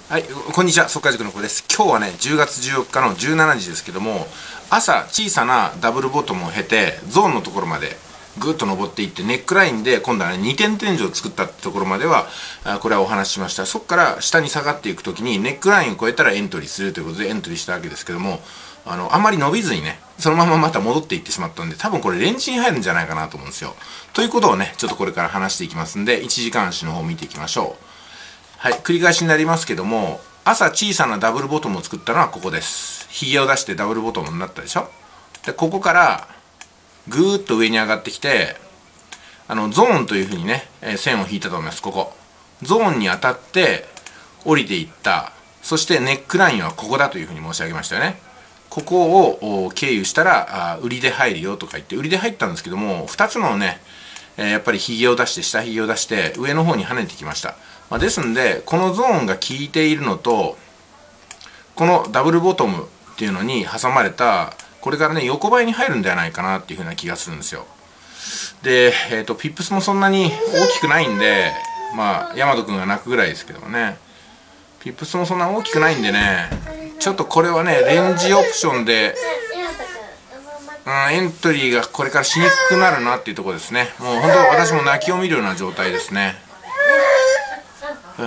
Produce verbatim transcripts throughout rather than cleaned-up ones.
はい、こんにちは、速稼塾の子です。今日はね、じゅうがつじゅうよっかのじゅうしちじですけども、朝、小さなダブルボトムを経て、ゾーンのところまでぐっと登っていって、ネックラインで今度はね、にてん天井を作ったってところまでは、これはお話ししました。そこから下に下がっていくときに、ネックラインを越えたらエントリーするということでエントリーしたわけですけども、あの、あんまり伸びずにね、そのまままた戻っていってしまったんで、多分これレンチに入るんじゃないかなと思うんですよ。ということをね、ちょっとこれから話していきますんで、いちじかん足の方を見ていきましょう。はい、繰り返しになりますけども、朝小さなダブルボトムを作ったのはここです。ひげを出してダブルボトムになったでしょ。で、ここからぐーっと上に上がってきて、あのゾーンというふうにね、えー、線を引いたと思います。ここゾーンに当たって降りていった。そしてネックラインはここだというふうに申し上げましたよね。ここを経由したらあ売りで入るよとか言って売りで入ったんですけども、ふたつのね、えー、やっぱりひげを出して下ひげを出して上の方に跳ねてきました。まあ、ですんでこのゾーンが効いているのとこのダブルボトムっていうのに挟まれたこれからね横ばいに入るんではないかなっていうふうな気がするんですよ。で、えーと、ピップスもそんなに大きくないんで、まあ大和くんが泣くぐらいですけどもね、ピップスもそんな大きくないんでね、ちょっとこれはねレンジオプションで、うん、エントリーがこれからしにくくなるなっていうところですね。もう本当私も泣きを見るような状態ですね。うん、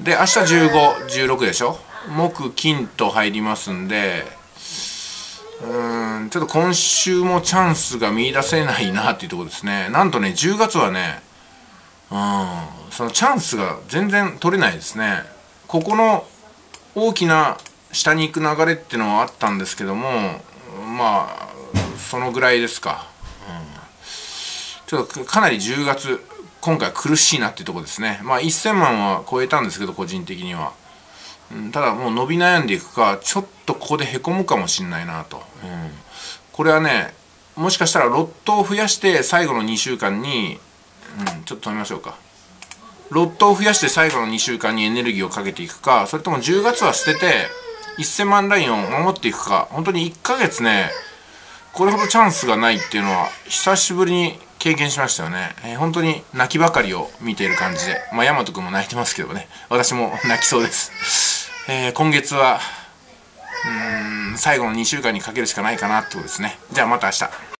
で明日じゅうご、じゅうろくでしょ。木金と入りますんで、うんちょっと今週もチャンスが見出せないなっていうところですね。なんとねじゅうがつはね、うん、そのチャンスが全然取れないですね。ここの大きな下に行く流れっていうのはあったんですけども、まあそのぐらいですか。うん、ちょっとかなりじゅうがつ今回苦しいなっていうところですね。まあせんまんは超えたんですけど個人的には、うん、ただもう伸び悩んでいくかちょっとここでへこむかもしれないなと、うん、これはねもしかしたらロットを増やして最後のにしゅうかんに、うん、ちょっと止めましょうか。ロットを増やして最後のにしゅうかんにエネルギーをかけていくか、それともじゅうがつは捨ててせんまんラインを守っていくか。本当にいっかげつねこれほどチャンスがないっていうのは久しぶりに経験しましたよね。えー、本当に泣きばかりを見ている感じで、まあ大和くんも泣いてますけどね、私も泣きそうです。えー、今月はうーん最後のにしゅうかんにかけるしかないかなってことですね。じゃあまた明日。